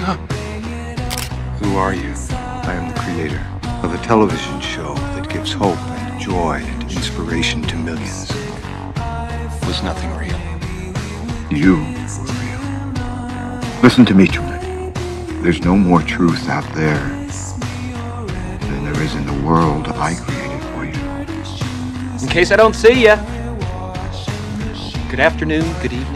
Who are you? I am the creator of a television show that gives hope and joy and inspiration to millions. Was nothing real? You were real. Listen to me, Truman. There's no more truth out there than there is in the world I created for you. In case I don't see ya. Good afternoon, good evening.